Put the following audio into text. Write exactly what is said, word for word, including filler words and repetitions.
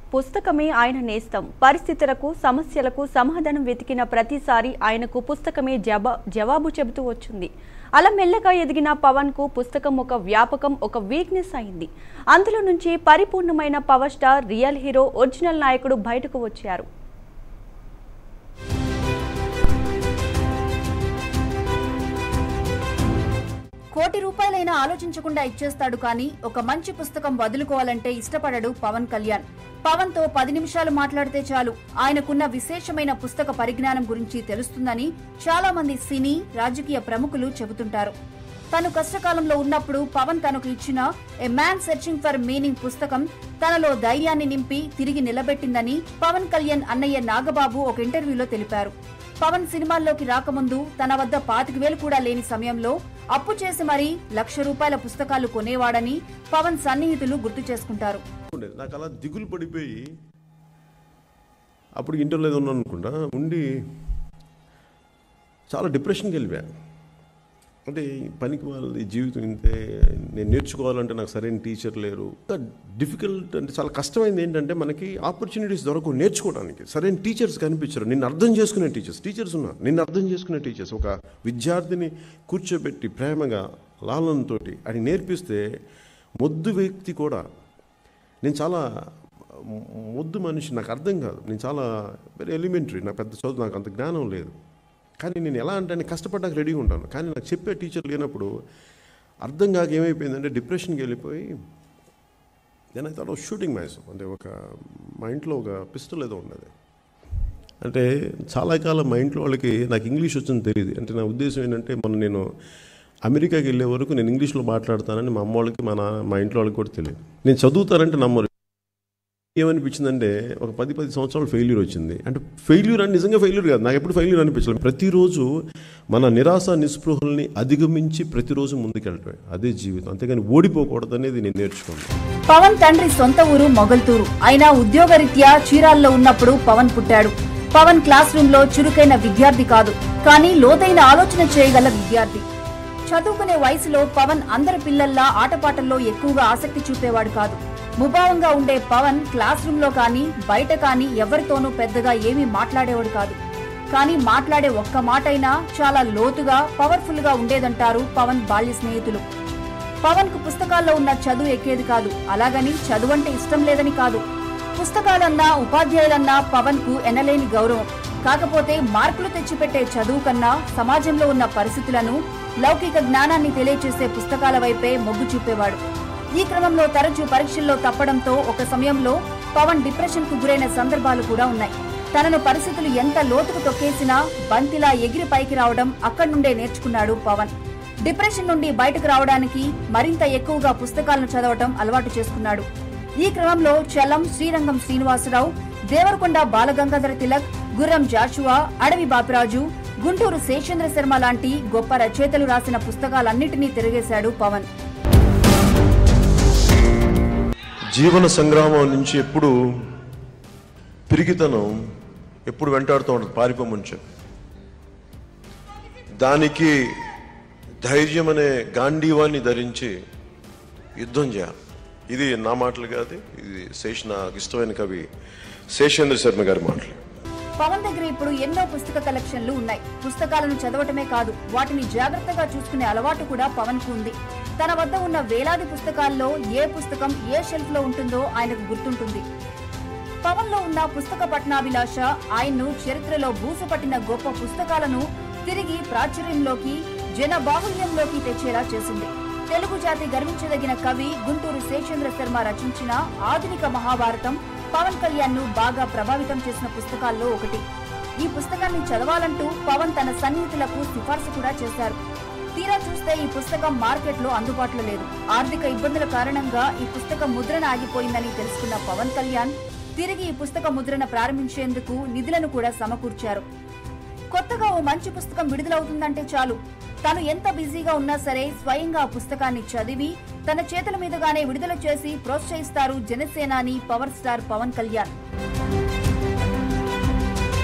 పుస్తకమే ఆయన నేస్తం. పరిస్థితులకు సమస్యలకు సమాధానం వెతికిన ప్రతిసారి ఆయనకు పుస్తకమే జవాబు చెబుతూ వచ్చింది. అలా మెల్లగా ఎదిగిన పవన్ కు పుస్తకం ఒక వ్యాపకం, ఒక వీక్నెస్ అయింది. అందులో నుంచి పరిపూర్ణమైన power star, real hero, original నాయకుడు బయటకు వచ్చారు. కోటి రూపాయలైనా ఆలోచించకుండా ఇచ్చేస్తాడు కానీ ఒక మంచి పుస్తకం వదులుకోవాలంటే ఇష్టపడడు పవన్ కళ్యాణ్. పవన్ తో పది నిమిషాలు మాట్లాడితే చాలు ఆయనకున్న విశేషమైన పుస్తక పరిజ్ఞానం గురించి తెలుస్తుందని చాలా మంది సినీ, రాజకీయ ప్రముఖులు చెబుతుంటారు. తను కష్టకాలంలో ఉన్నప్పుడు పవన్ తనకు ఇచ్చిన a man searching for meaning పుస్తకం తనలో ధైర్యాన్ని నింపి తిరిగి నిలబెట్టిందని పవన్ కళ్యాణ్ అన్నయ్య నాగబాబు ఒక ఇంటర్వ్యూలో తెలిపారు. పవన్ సినిమాల్లోకి రాకముందు తన వద్ద పాతిక వేలు కూడా లేని సమయంలో అప్పు చేసి మరీ లక్ష రూపాయల పుస్తకాలు కొనేవాడని పవన్ సన్నిహితులు గుర్తు చేసుకుంటారు. నాకు అలా దిగులు పడిపోయి అప్పుడు ఇంటర్లో ఏదో ఉన్నాను అనుకుంటా ఉండి చాలా డిప్రెషన్కి వెళ్ళిపోయా. అంటే పనికి వాళ్ళ జీవితం ఇంతే, నేను నేర్చుకోవాలంటే నాకు సరైన టీచర్ లేరు. డిఫికల్ట్ అంటే చాలా కష్టమైంది. ఏంటంటే మనకి ఆపర్చునిటీస్ దొరకవు నేర్చుకోవడానికి, సరైన టీచర్స్ కనిపించరు, నిన్ను అర్థం చేసుకునే టీచర్స్ టీచర్స్ ఉన్నారు నిన్ను అర్థం చేసుకునే టీచర్స్. ఒక విద్యార్థిని కూర్చోబెట్టి ప్రేమగా లాలనతో అది నేర్పిస్తే మొద్దు వ్యక్తి కూడా, నేను చాలా మొద్దు మనిషి, నాకు అర్థం కాదు, నేను చాలా వెరీ ఎలిమెంటరీ, నాకు పెద్ద చదువు, నాకు అంత జ్ఞానం లేదు. కానీ నేను ఎలా అంటే కష్టపడ్డానికి రెడీగా ఉంటాను. కానీ నాకు చెప్పే టీచర్ లేనప్పుడు అర్థం కాక ఏమైపోయిందంటే డిప్రెషన్కి వెళ్ళిపోయి then I thought of shooting myself. అంటే ఒక మా ఇంట్లో ఒక పిస్టల్ ఏదో ఉన్నది. అంటే చాలా కాలం మా ఇంట్లో వాళ్ళకి నాకు ఇంగ్లీష్ వచ్చింది తెలియదు. అంటే నా ఉద్దేశం ఏంటంటే మొన్న నేను అమెరికాకి వెళ్ళే వరకు నేను ఇంగ్లీష్లో మాట్లాడతానని మా అమ్మ వాళ్ళకి, మా నాన్న, మా ఇంట్లో వాళ్ళకి కూడా తెలియదు. నేను చదువుతానంటే నమ్మరు. ఏమనిపించిందంటే ఒక పది పది సంవత్సరాలు ఫెయిల్యూర్ వచ్చింది. అంటే ఫెయిల్యూర్ అని నిజంగా ఫెయిల్యూర్ కాదు, నాకు ఎప్పుడు ఫెయిల్యూర్ అనిపించలేదు. ప్రతిరోజు మన నిరాశ నిస్పృహల్ని అధిగమించి ప్రతిరోజు ముందుకెళ్ళటమే అదే జీవితం, అంతేగాని ఓడిపోకూడదు అనేది నేను నేర్చుకున్నాను. పవన్ తండ్రి సొంత ఊరు మొగల్తూరు. అయినా ఉద్యోగరీత్యా చీరాల్లో ఉన్నప్పుడు పవన్ పుట్టాడు. పవన్ క్లాస్ రూమ్ లో చురుకైన విద్యార్థి కాదు, కానీ లోతైన ఆలోచన చేయగల విద్యార్థి. చదువుకునే వయసులో పవన్ అందరి పిల్లల్లా ఆటపాటల్లో ఎక్కువగా ఆసక్తి చూపేవాడు కాదు. ముభావంగా ఉండే పవన్ క్లాస్ రూమ్ లో కానీ బయట కానీ ఎవరితోనూ పెద్దగా ఏమీ మాట్లాడేవాడు కాదు. కానీ మాట్లాడే ఒక్క మాటైనా చాలా లోతుగా, పవర్ఫుల్ గా ఉండేదంటారు పవన్ బాల్య స్నేహితులు. పవన్ కు పుస్తకాల్లో ఉన్న చదువు ఎక్కేది కాదు, అలాగని చదువంటే ఇష్టం లేదని కాదు. పుస్తకాలన్నా ఉపాధ్యాయులన్నా పవన్ కు ఎనలేని గౌరవం. కాకపోతే మార్కులు తెచ్చిపెట్టే చదువు కన్నా సమాజంలో ఉన్న పరిస్థితులను, లౌకిక జ్ఞానాన్ని తెలియచేసే పుస్తకాల వైపే మొగ్గు చూపేవాడు. ఈ క్రమంలో తరచూ పరీక్షల్లో తప్పడంతో ఒక సమయంలో పవన్ డిప్రెషన్ కు గురైన సందర్భాలు కూడా ఉన్నాయి. తనను పరిస్థితులు ఎంత లోతుకు తొక్కేసినా బంతిలా ఎగిరి పైకి రావడం అక్కడి నుండే నేర్చుకున్నాడు పవన్. డిప్రెషన్ నుండి బయటకు రావడానికి మరింత ఎక్కువగా పుస్తకాలను చదవటం అలవాటు చేసుకున్నాడు. ఈ క్రమంలో చలం, శ్రీరంగం శ్రీనివాసరావు, దేవరకొండ బాలగంగాధర తిలక్, గుర్రం జాషువా, అడవి బాపిరాజు, గుంటూరు శేషేంద్ర శర్మ లాంటి గొప్ప రచయితలు రాసిన పుస్తకాలన్నింటినీ తిరిగేశాడు పవన్. జీవన సంగ్రామం నుంచి ఎప్పుడు పిరిగితనం ఎప్పుడు వెంటాడుతూ ఉంటుంది, పారిపోమని చెప్పి. దానికి ధైర్యం అనే గాంధీవాన్ని ధరించి యుద్ధం చేయాలి. ఇది నా మాటలు కాదు, ఇది శేష నాకు ఇష్టమైన కవి శేషేంద్ర శర్మ గారి మాటలు. పవన్ దగ్గర ఇప్పుడు ఎన్నో పుస్తక కలెక్షన్లు ఉన్నాయి. పుస్తకాలను చదవటమే కాదు, వాటిని జాగ్రత్తగా చూసుకునే అలవాటు కూడా పవన్ కు ఉంది. తన వద్ద ఉన్న వేలాది పుస్తకాల్లో ఏ పుస్తకం ఏ షెల్ఫ్ లో ఉంటుందో ఆయనకు గుర్తుంటుంది. పవన్ లో ఉన్న పుస్తక పఠనాభిలాష ఆయన్ను చరిత్రలో బూసపట్టిన గొప్ప పుస్తకాలను తిరిగి ప్రాచుర్యంలోకి, జన బాహుల్యంలోకి తెచ్చేలా చేసింది. తెలుగు జాతి గర్వించదగిన కవి గుంటూరు శేషేంద్ర శర్మ రచించిన ఆధునిక మహాభారతం పవన్ కళ్యాణ్ ను బాగా ప్రభావితం చేసిన పుస్తకాల్లో ఒకటి. ఈ పుస్తకాన్ని చదవాలంటూ పవన్ తన సన్నిహితులకు సిఫార్సు కూడా చేశారు. తీరా చూస్తే ఈ పుస్తకం మార్కెట్ లో అందుబాటులో లేదు. ఆర్థిక ఇబ్బందుల కారణంగా ఈ పుస్తకం ముద్రణ ఆగిపోయిందని తెలుసుకున్న పవన్ కళ్యాణ్ తిరిగి ఈ పుస్తక ముద్రణ ప్రారంభించేందుకు నిధులను కూడా సమకూర్చారు. కొత్తగా ఓ మంచి పుస్తకం విడుదలవుతుందంటే చాలు, తను ఎంత బిజీగా ఉన్నా సరే స్వయంగా ఆ పుస్తకాన్ని చదివి తన చేతుల మీదుగానే విడుదల చేసి ప్రోత్సహిస్తారు జనసేనాని పవర్ స్టార్ పవన్ కళ్యాణ్.